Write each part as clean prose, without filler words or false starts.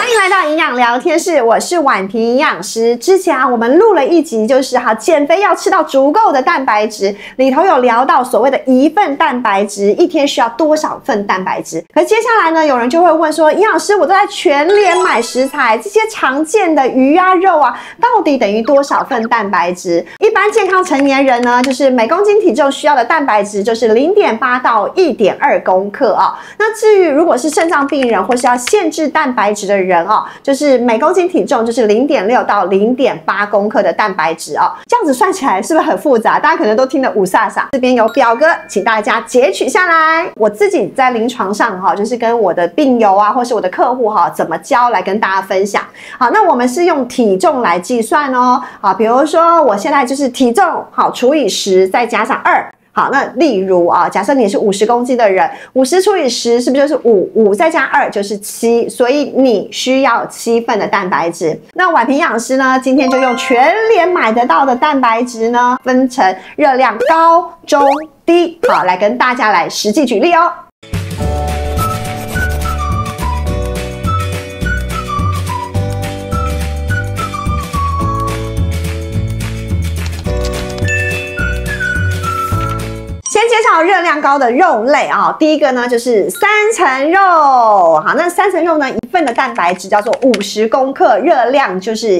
欢迎来到营养聊天室，我是婉婷营养师。之前我们录了一集，就是减肥要吃到足够的蛋白质，里头有聊到所谓的1份蛋白质，一天需要多少份蛋白质。可接下来呢，有人就会问说，营养师，我都在全联买食材，这些常见的鱼啊、肉啊，到底等于多少份蛋白质？一般健康成年人呢，就是每公斤体重需要的蛋白质就是0.8到1.2公克啊。那至于如果是肾脏病人或是要限制蛋白质的人就是每公斤体重就是0.6到0.8公克的蛋白质这样子算起来是不是很复杂？大家可能都听得五煞煞。这边有表格，请大家截取下来。我自己在临床上就是跟我的病友啊，或是我的客户怎么教来跟大家分享。好，那我们是用体重来计算比如说我现在就是体重除以10，再加上2。好，那例如假设你是50公斤的人，50除以10是不是就是5？5再加2就是7，所以你需要7份的蛋白质。那婉婷营养师呢，今天就用全联买得到的蛋白质呢，分成热量高、中、低，好，来跟大家来实际举例哦。先介绍热量高的肉类第一个呢就是3层肉。好，那3层肉呢，1份的蛋白质叫做50公克，热量就是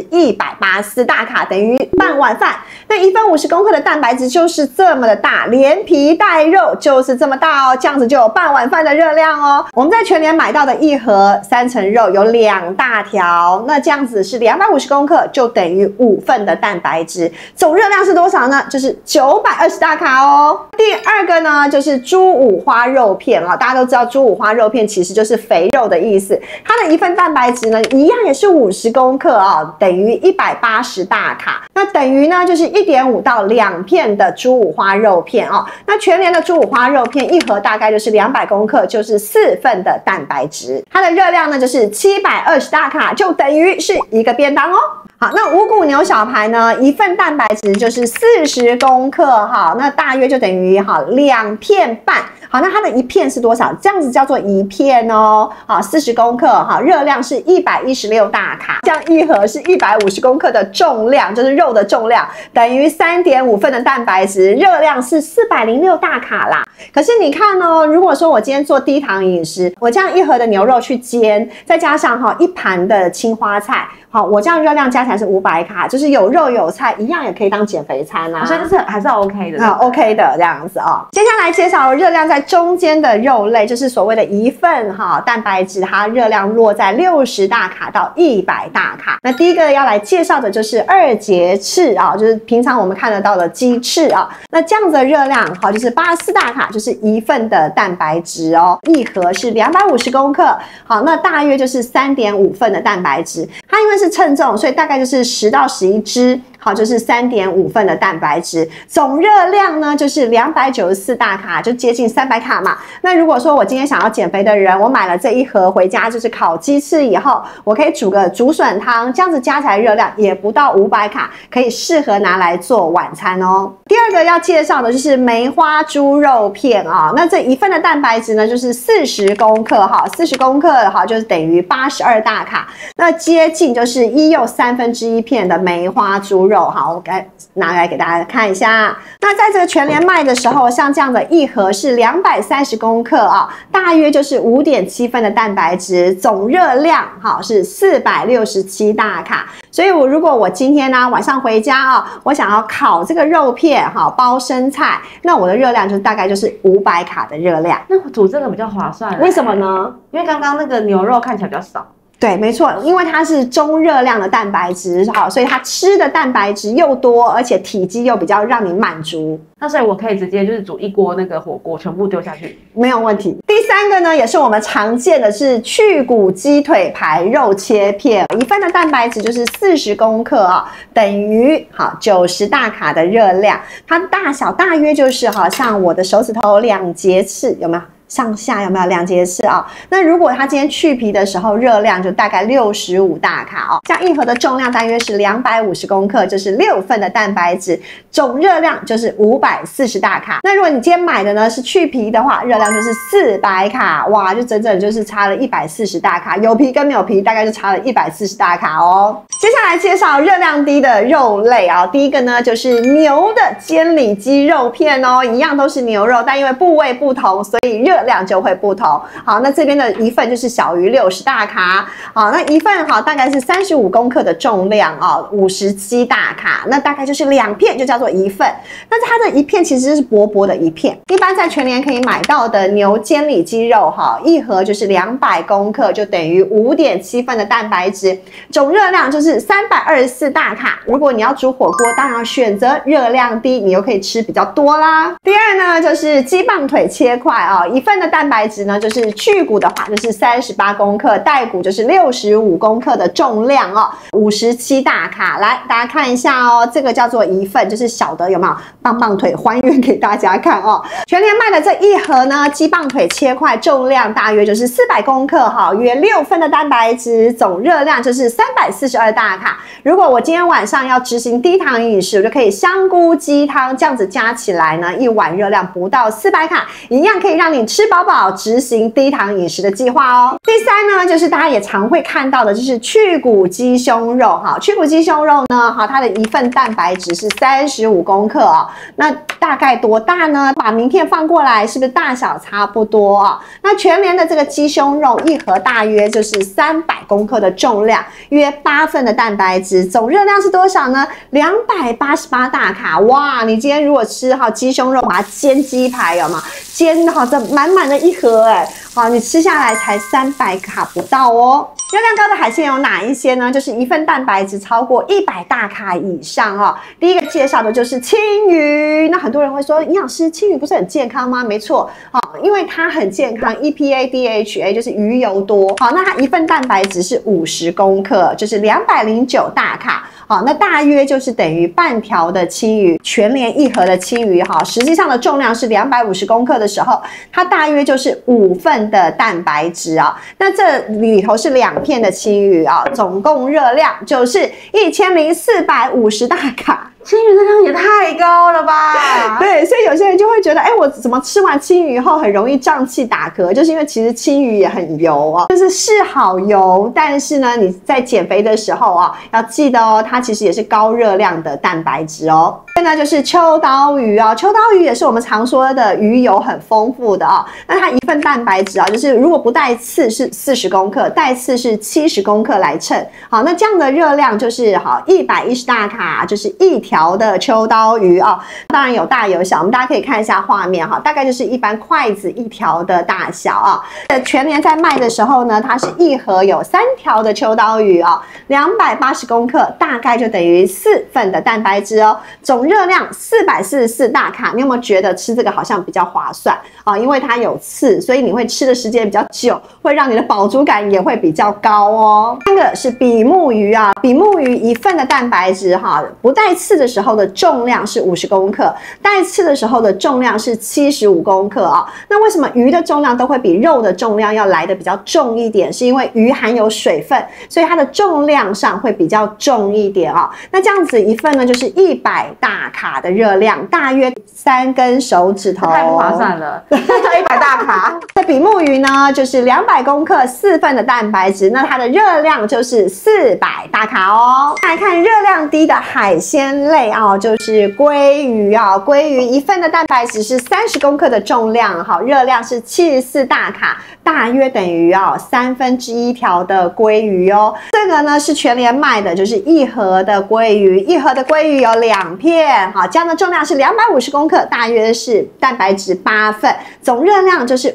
184大卡，等于半碗饭。那1份50公克的蛋白质就是这么的大，连皮带肉就是这么大这样子就有半碗饭的热量我们在全联买到的一盒3层肉有2大条，那这样子是250公克，就等于5份的蛋白质。总热量是多少呢？就是920大卡第二个呢，就是猪五花肉片大家都知道猪五花肉片其实就是肥肉的意思。它的1份蛋白质呢，一样也是50公克等于180大卡。那等于呢，就是1.5到2片的猪五花肉片那全联的猪五花肉片一盒大概就是200公克，就是4份的蛋白质。它的热量呢，就是720大卡，就等于是一个便当好，那五谷牛小排呢，1份蛋白质就是40公克那大约就等于2片半。好，那它的1片是多少？这样子叫做1片40公克热量是116大卡。这样一盒是150公克的重量，就是肉的重量，等于3.5份的蛋白质，热量是406大卡啦。可是你看如果说我今天做低糖饮食，我这样一盒的牛肉去煎，再加上1盘的青花菜，我这样热量加起来是500卡，就是有肉有菜，一样也可以当减肥餐所以这是还是 OK 的 ，OK 的这样子接下来介绍热量在中间的肉类，就是所谓的1份蛋白质，它热量落在60大卡到100大卡。那第一个要来介绍的就是2节翅就是平常我们看得到的鸡翅那这样子的热量就是84大卡，就是1份的蛋白质一盒是250公克。好，那大约就是3.5份的蛋白质。它因为是称重，所以大概就是10到11只。好，就是3.5份的蛋白质，总热量呢就是294大卡，就接近300卡嘛。那如果说我今天想要减肥的人，我买了这一盒回家，就是烤鸡翅以后，我可以煮个竹笋汤，这样子加起来热量也不到500卡，可以适合拿来做晚餐第二个要介绍的就是梅花猪肉片那这1份的蛋白质呢就是40公克40公克就是等于82大卡，那接近就是1又1/3片的梅花猪肉。好，我该拿来给大家看一下。那在这个全联卖的时候，像这样的一盒是230公克大约就是5.7份的蛋白质，总热量是467大卡。所以如果我今天晚上回家我想要烤这个肉片包生菜，那我的热量就大概就是500卡的热量。 那煮这个比较划算为什么呢？ 因为刚刚那个牛肉看起来比较少。 对，没错，因为它是中热量的蛋白质所以它吃的蛋白质又多，而且体积又比较让你满足。 那所以我可以直接就是煮一锅那个火锅，全部丢下去， 没有问题。第三个呢，也是我们常见的是去骨鸡腿排肉切片，1份的蛋白质就是40公克等于90大卡的热量。它大小大约就是像我的手指头2节翅，有没有？ 上下有没有2节翅啊？那如果它今天去皮的时候，热量就大概65大卡哦。这样一盒的重量大约是250公克，就是6份的蛋白质，总热量就是540大卡。那如果你今天买的呢是去皮的话，热量就是400卡，哇，就整整就是差了140大卡。有皮跟没有皮大概就差了140大卡哦。接下来介绍热量低的肉类啊，第一个呢就是牛的煎里脊肉片哦，一样都是牛肉，但因为部位不同，所以热量就会不同。好，那这边的一份就是小于60大卡，好，那一份好大概是35公克的重量哦，57大卡，那大概就是2片就叫做一份。但是它的一片其实是薄薄的一片，一般在全联可以买到的牛煎里脊肉哈，一盒就是200公克，就等于5.7份的蛋白质，总热量就是324大卡。如果你要煮火锅，当然要选择热量低，你又可以吃比较多啦。第二呢，就是鸡棒腿切块啊，一份的蛋白质呢，就是去骨的话就是38公克，带骨就是65公克的重量哦，57大卡。来，大家看一下哦，这个叫做一份，就是小的有没有？棒棒腿还原给大家看哦。全联卖的这一盒呢，鸡棒腿切块重量大约就是400公克哈，约6份的蛋白质，总热量就是342大卡。如果我今天晚上要执行低糖饮食，我就可以香菇鸡汤这样子加起来呢，一碗热量不到400卡，一样可以让你吃饱饱，执行低糖饮食的计划哦。第三呢，就是大家也常会看到的，就是去骨鸡胸肉哈。去骨鸡胸肉呢，哈，它的一份蛋白质是35公克哦。那大概多大呢？把名片放过来，是不是大小差不多啊？那全联的这个鸡胸肉一盒大约就是300公克的重量，约8份的蛋白质，总热量是多少呢？288大卡。哇，你今天如果吃好鸡胸肉，把它煎鸡排有吗？煎好这满满的一盒哎，好，你吃下来才300卡不到哦。热量高的海鲜有哪一些呢？就是一份蛋白质超过100大卡以上哦。第一个介绍的就是青鱼。那很多人会说，营养师，青鱼不是很健康吗？没错，因为它很健康 ，EPA、DHA 就是鱼油多。好，那它一份蛋白质是50公克，就是209大卡。好，那大约就是等于半条的青鱼。全联一盒的青鱼哈，实际上的重量是250公克的时候，它大约就是5份的蛋白质啊。那这里头是2片的青鱼啊，总共热量就是1450大卡。 青鱼热量也太高了吧？ 对，所以有些人就会觉得，哎，我怎么吃完青鱼后很容易胀气打嗝？就是因为其实青鱼也很油啊，就是好油，但是呢，你在减肥的时候啊，要记得哦，它其实也是高热量的蛋白质哦。现在就是秋刀鱼啊，秋刀鱼也是我们常说的鱼油很丰富的啊。那它一份蛋白质啊，就是如果不带刺是40公克，带刺是70公克来称。好，那这样的热量就是好110大卡，就是一条的秋刀鱼啊。当然有大有小，我们大家可以看一下画面哈，大概就是一般筷子一条的大小啊。全联在卖的时候呢，它是一盒有3条的秋刀鱼啊，280公克，大概就等于4份的蛋白质哦。总热量444大卡，你有没有觉得吃这个好像比较划算啊？因为它有刺，所以你会吃的时间比较久，会让你的饱足感也会比较高哦。第3个是比目鱼啊，比目鱼一份的蛋白质哈，不带刺的时候的重量是50公克，带刺的时候的重量是75公克啊。那为什么鱼的重量都会比肉的重量要来的比较重一点？是因为鱼含有水分，所以它的重量上会比较重一点啊。那这样子一份呢，就是100大卡的热量，大约3根手指头， 太不划算了。 100大卡。那比目鱼呢，就是200公克4份的蛋白质，那它的热量就是400大卡哦。来看热量低的海鲜类啊，就是鲑鱼啊，鲑鱼一份的蛋白质是30公克的重量，好，热量是74大卡，大约等于1/3条的鲑鱼哦。这个呢是全联卖的，就是一盒的鲑鱼，一盒的鲑鱼有2片，好，这样的重量是250公克，大约是蛋白质8份，总热量就是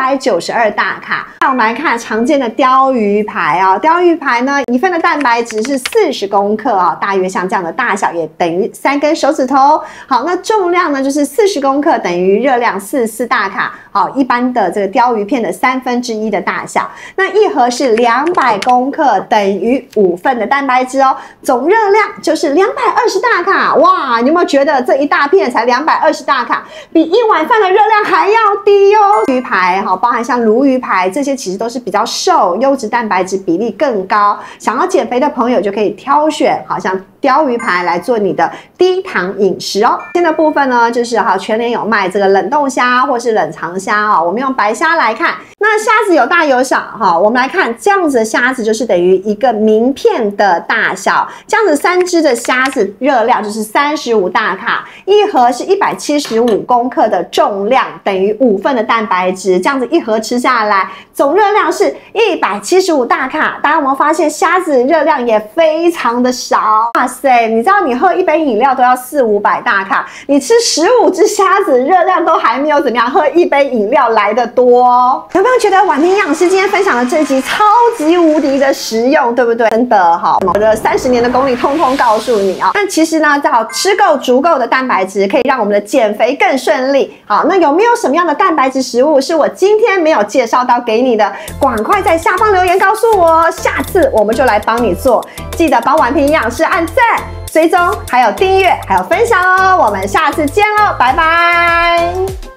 592大卡。那我们来看常见的鲷鱼排啊，鲷鱼排呢一份的蛋白质是40公克啊，大约像这样的大小也等于3根手指头。好，那重量呢就是40公克，等于热量44大卡。好，一般的这个鲷鱼片的 1/3的大小。那一盒是200公克，等于5份的蛋白质哦，总热量就是220大卡。哇，你有没有觉得这一大片才220大卡，比一碗饭的热量还要低哦？鱼排包含像鲈鱼排这些，其实都是比较瘦，优质蛋白质比例更高。想要减肥的朋友就可以挑选，好像鲷鱼排来做你的低糖饮食哦。新的部分呢，就是全联有卖这个冷冻虾或是冷藏虾哦。我们用白虾来看，那虾子有大有小我们来看这样子的虾子就是等于一个名片的大小，这样子3只的虾子热量就是35大卡，一盒是175公克的重量，等于5份的蛋白质，这样子一盒吃下来，总热量是175大卡。大家有没有发现虾子热量也非常的少？哇塞，你知道你喝一杯饮料都要400-500大卡，你吃15只虾子热量都还没有怎么样喝一杯饮料来得多哦。有没有觉得婉萍营养师今天分享的这集超级无敌的实用，对不对？真的我的30年的功力通通告诉你啊。那其实呢，吃够足够的蛋白质，可以让我们的减肥更顺利。好，那有没有什么样的蛋白质食物是我今天没有介绍到给你的？赶快在下方留言告诉我，下次我们就来帮你做。记得帮婉萍营养师按赞、追踪，还有订阅，还有分享哦。我们下次见喽，拜拜。